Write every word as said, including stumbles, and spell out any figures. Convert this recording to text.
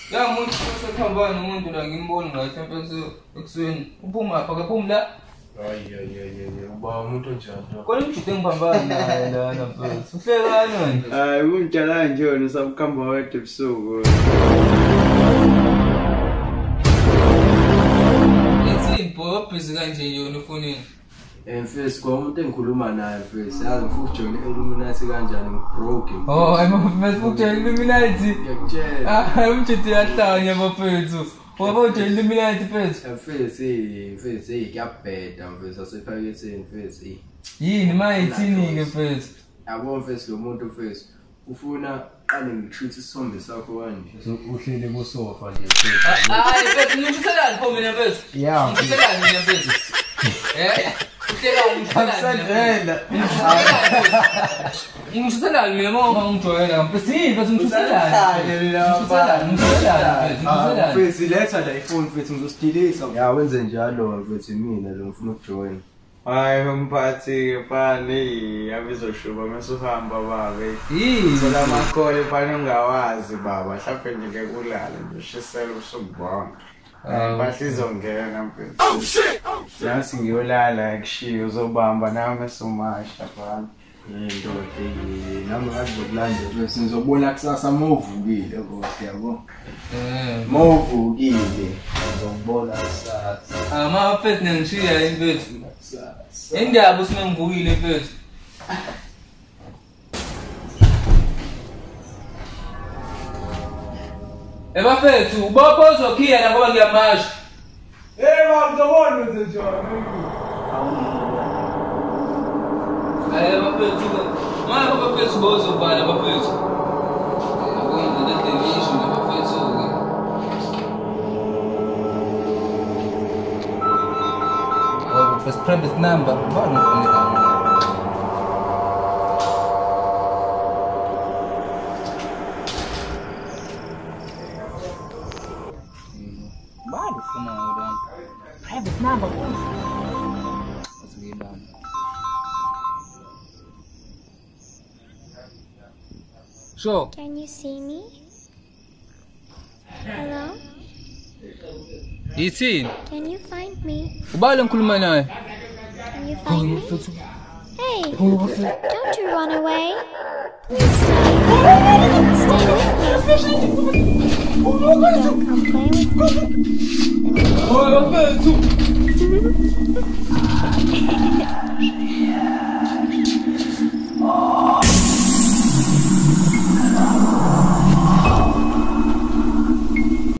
La umuntu osekhambana umuntu la ngimboni ngathi mfethu ekusweni. Uphuma apha kaphumi la. Hayi hayi hayi uba umuntu onjani. Kodwa umjide ngiphambana naye lana mfethu. Uhlekana nje. Hayi kunjala nje wena usabukhamba wedwa ebusuku. Let's boy busy kanje yona ufonini. Eh mfethu kwa umuntu engikhuluma naye mfethu. Yazi mfuthu join Illuminati kanjani broke. Oh, mfethu mfuthu join Illuminati. Ngiyakutshela. Ah, umjide yahlanya mfethu. Waba join Illuminati mfethu. Mfethu mfethu ikuyabheda mfethu asephaketheni mfethu. Yini mayithini ke mfethu? Yabo mfethu lo muntu mfethu ufuna qale ngitreat isombe sakho kanje. Uhlele ku sofa nje mfethu. Hayi mfethu ngikuselani pho mina mfethu? Yeah. Ngikuselani mina mfethu? Eh? Ngikuselani ngikuselani. Ngikuselani mina mama ungijoyela mfethu. Yini mfethu ngikuselani? Ngikuselani ngikuselani. Mfethu letha la iphone mfethu ngizostilisa. Ya wenze njalo mfethu mina lo ngifuna ukujoin. Hayi mphathi fani abizoshuba masuhamba babe. Yini Sola makole fani ungawazi baba mhlawumbe nje ke kulala nje shisela usubona. Basizongena mfethu. Oh shit. Nasi ngiyolala ekushiya uzobamba nami esumasha fani. Yinto eyi nami ngazokulanda bese ngizobona kusasa movukile boss yabo. Eh, Movukile ngizobona kusasa. ah ma mfethu nengishiya mfethu. Indaba usimengivukile mfethu. Eba mfethu ubopho uzokhiya la ngoba ngiyamasha. Eh bangizobona nje njalo. Hayi bafethu. Mara bafethu bozovala bafethu. Akwenza le television bafethu ke. Oh, first private number. Bani ufuna. Bani ufuna wena. Private number. Asingibani. Sure. Can you see me? Hello? Yithini? Can you find me? Ubale ngikhuluma naye. Can you find me? Hey! Don't you run away! Please stay. Stay with me. Don't come play with me. Oh,